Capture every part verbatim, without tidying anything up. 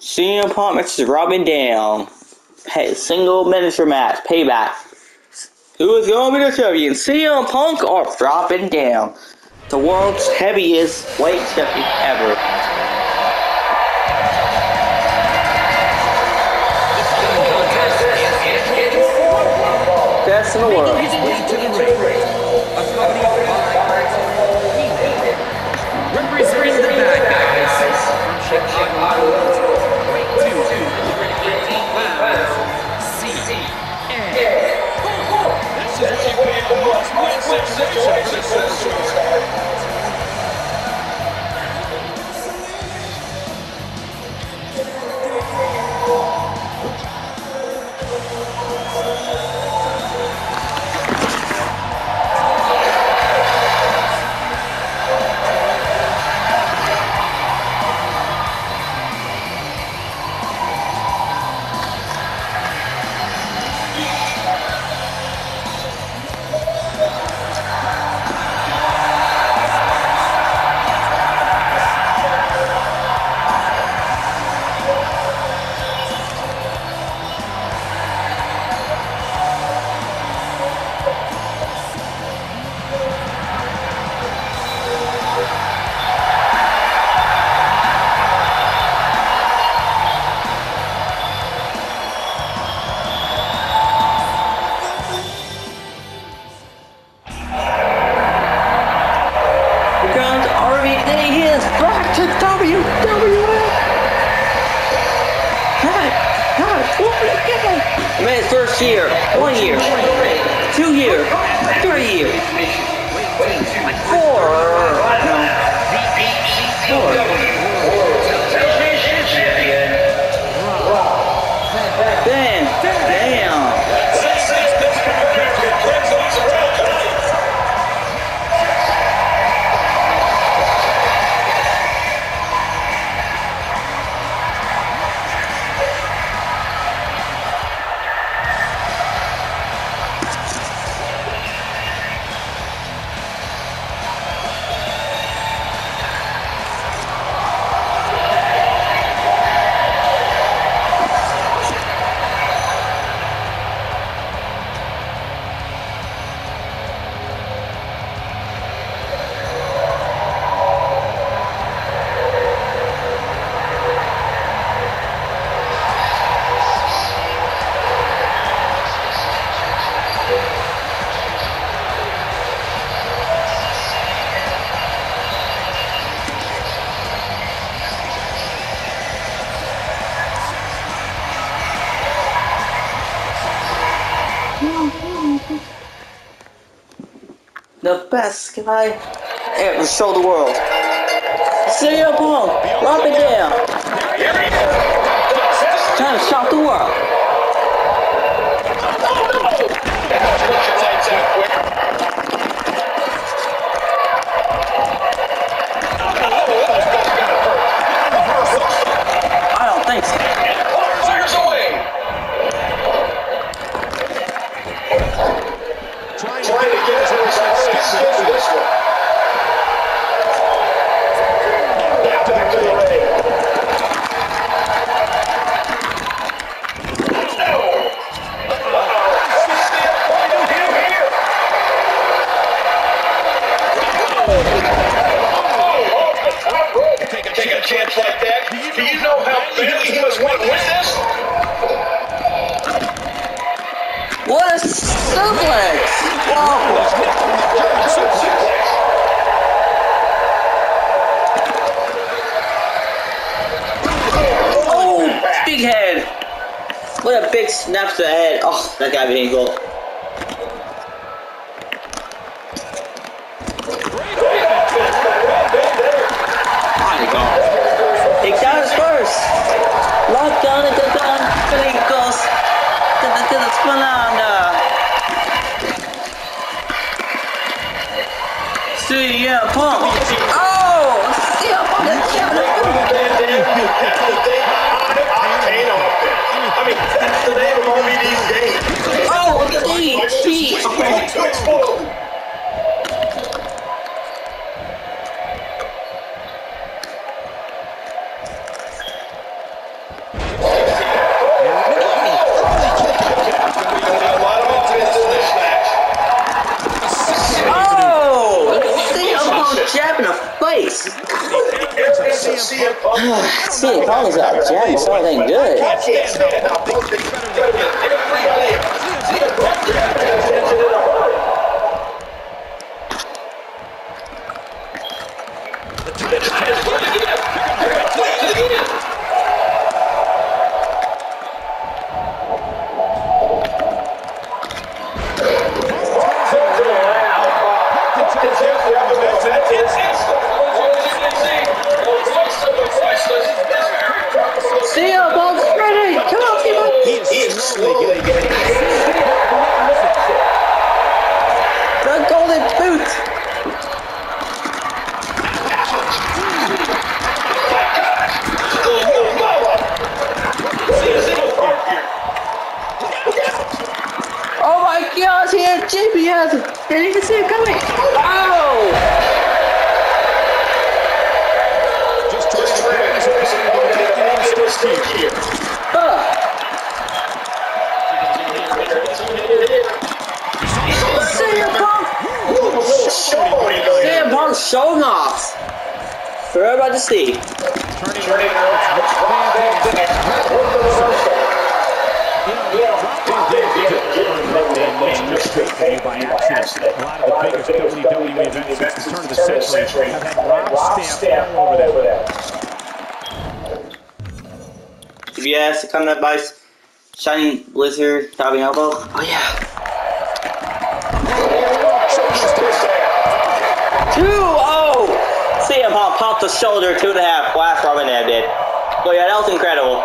C M Punk versus Robin Down. Hey, single miniature match. Payback. Who is going to be the champion? C M Punk or Robin Down? The world's heaviest weight champion ever. Best in the world. Representing the bad guys from Chicago, weight two hundred fifteen pounds, C M Punk. This is a must-win situation for the Superstar. First year, one year, two year, three year, four, no, four. Damn, damn. The best guy ever show the world. C M Punk, Robin Down. Trying to shock the world. I don't think so. Trying to get schedule this one. Back to the ring. Take a chance like that. Do you know how badly he must want to win this? What a suplex! Wow! Oh, big head! What a big snap to the head! Oh, that got me goal. My God! Take down his first. Lock down and go down. Brincos. To the Spalanda. C M Punk. Oh! C M Punk is I mean, that's the name of all these games. Oh, look at C M Punk. C M Punk is a gem, so it ain't good. I can't stand how Punk is better than everybody else. C M Punk is C M Punk's ready! Come on, C M Punk! He is slowly getting The golden boot! Oh my gosh, he had G P S! Didn't even see it coming! Oh! just trying to get his here. Huh. C M Punk! C M Punk showing off! For everybody to see. Turning by accident. A lot of the biggest W W E events since the turn of the century have had Rob stamp all over them. C B S, coming up by Shining Blizzard, Diving Elbow. Oh yeah. two oh! C M Punk popped the shoulder, two and a half. Last Robin Dam did. Oh yeah, that was incredible.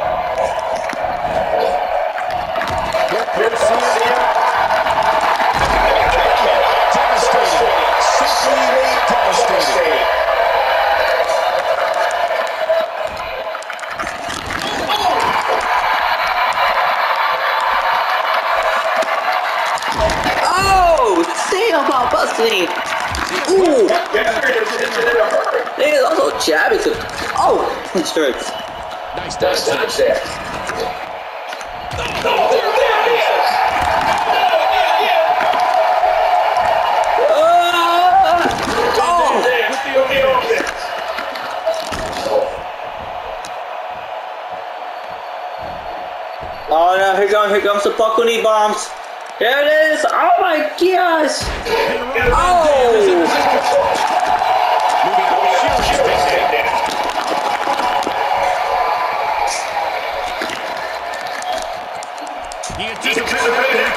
Oh! C M Punk busting. Ooh! He is also jabbing too. Oh! Strikes. Nice dodge there. Oh no, here comes, here comes the buckle knee bombs. There it is. Oh my gosh. Oh. He anticipated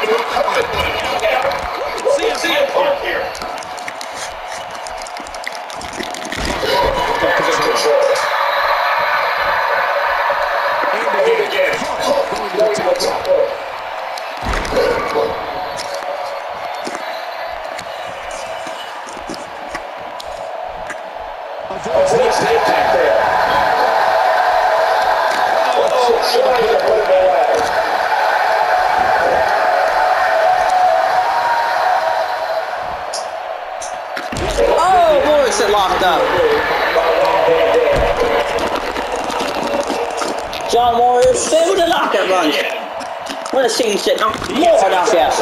C M Punk here. And again, going to the top rope. Avoids the impact there. Oh, trying to put it away. Oh, Morrison locked up. John Morris able to knock that lunge. What a scene shit. No, more knockouts.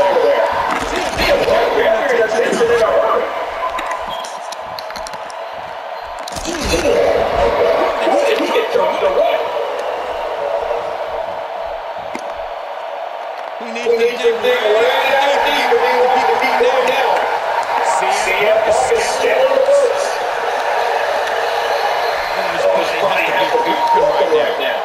He needs to dig way down deep to be knocked down. C M Punk is still. His body has to be broken right now.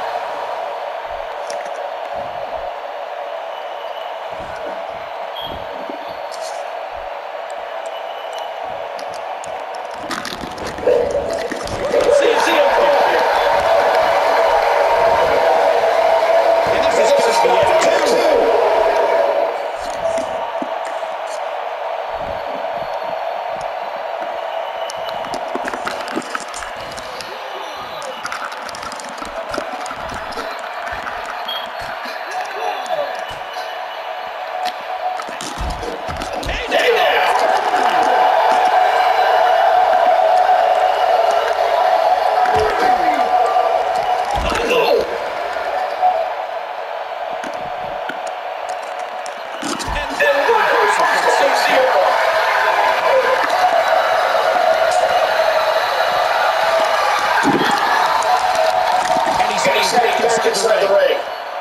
inside the ring.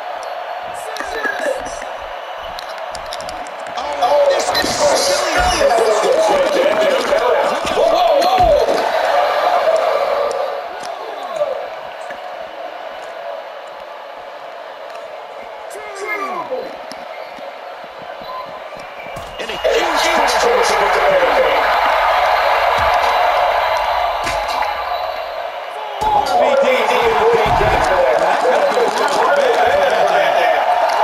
Oh, this is silly. Whoa, whoa, whoa. And a huge finisher with the back. R V D is going to take that. That's going to be a real bad there.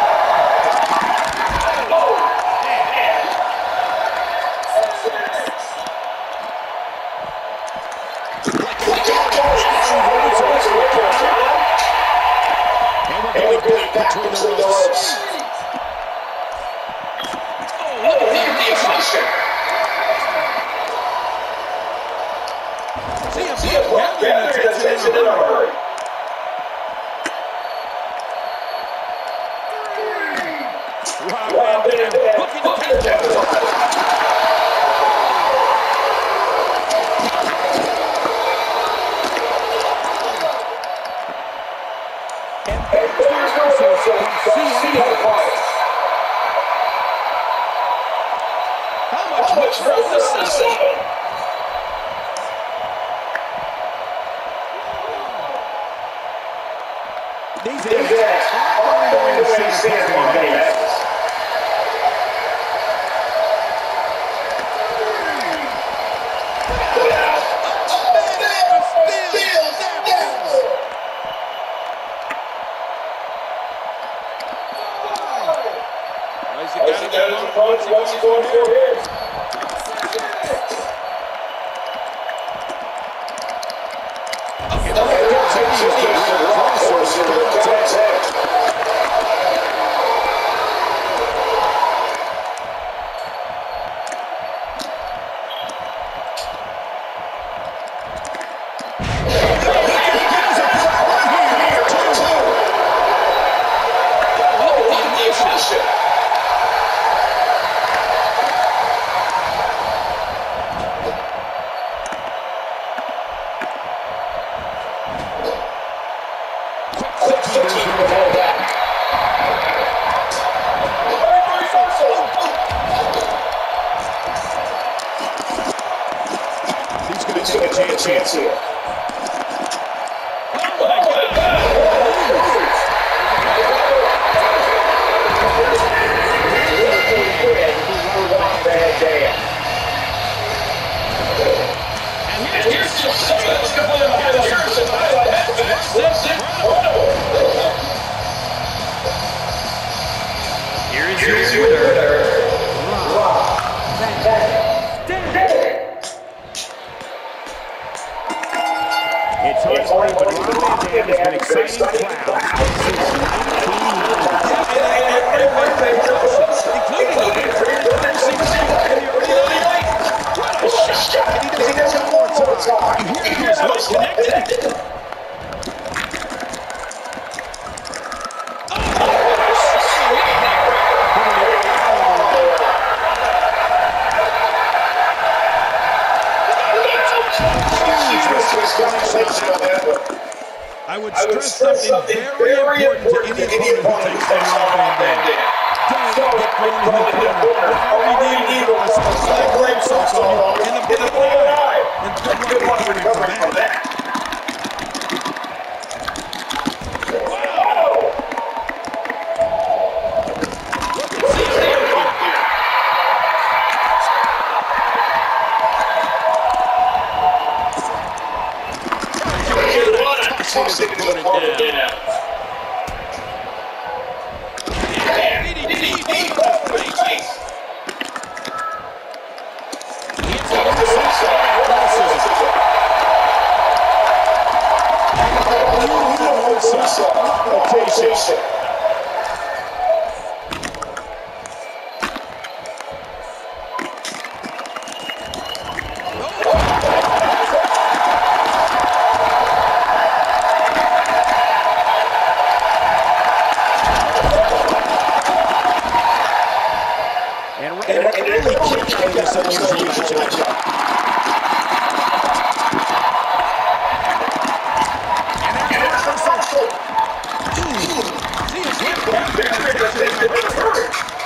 And we're going back between the ropes. Oh, look at the emotion. See a block gathering attention in a hurry. Rob Van Dam looking to capitalize. And there's no social from C M Punk. How much much room does this say? These acts are going to win C M Punk matches. What's he going for here? Okay, that continues to be a rock horse in the attack. Chance here. Oh my God! And here's the Here's your winner, Rob Van Dam. It's hard to believe, but Rob Van Dam has been exciting crowds since nineteen ninety. And everybody including the what a shot! And he does it one more time. And here he is, not connected. I would stress, I would stress something, something very important to any opponent who takes on Rob Van Dam. Don't get thrown in the corner. R V D will a side leg sock on you in the blink of an eye. And good luck recovering from that. Wow! Look at C M Punk here. Tossing his opponent down. Yeah, D D T deep in the face. He hits the one side crosses. Rotation. attention in a hurry.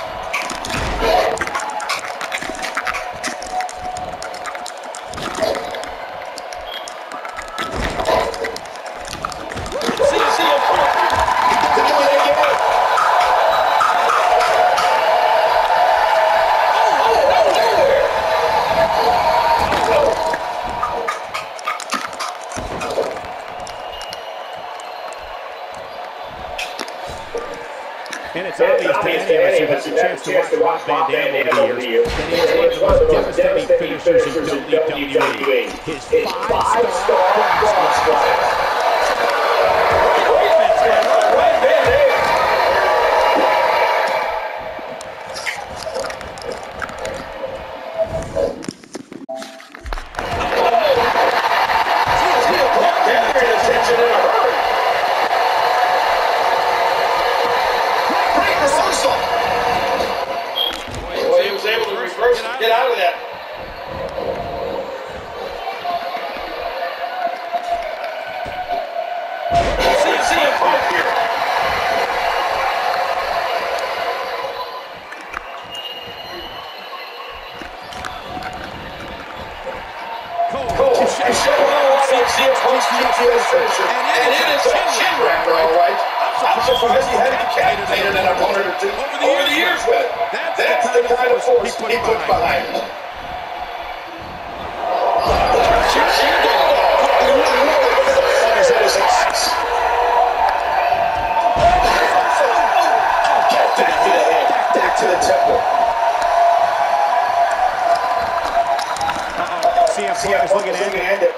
And it's obvious to any of us who've had the chance to watch Rob Van Dam over the years that he is one of the most devastating finishers in W W E. His five-star frog splash. Great offense by Rob Van Dam. Get out of that. See, see him Punk here. Cole, Cole, and C M Punk's G T S finisher. And it is a chin wrapper, all right. I'm surprised he hadn't decapitated an opponent or two over the years with it. That's the kind of force he put behind him. Back to the temple. Uh-oh. C M Punk is looking at it.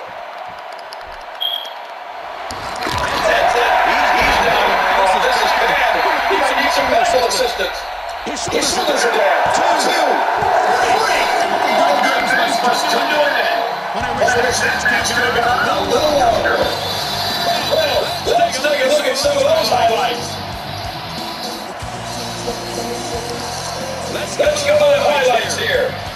That's it. He's down. Oh, this is bad. He might need some medical assistance. His shoulders are down. Two. Three. Let's do it. When I wish this match could have been a little longer. Well, let's take a look at some of those highlights. Let's go to the highlights here.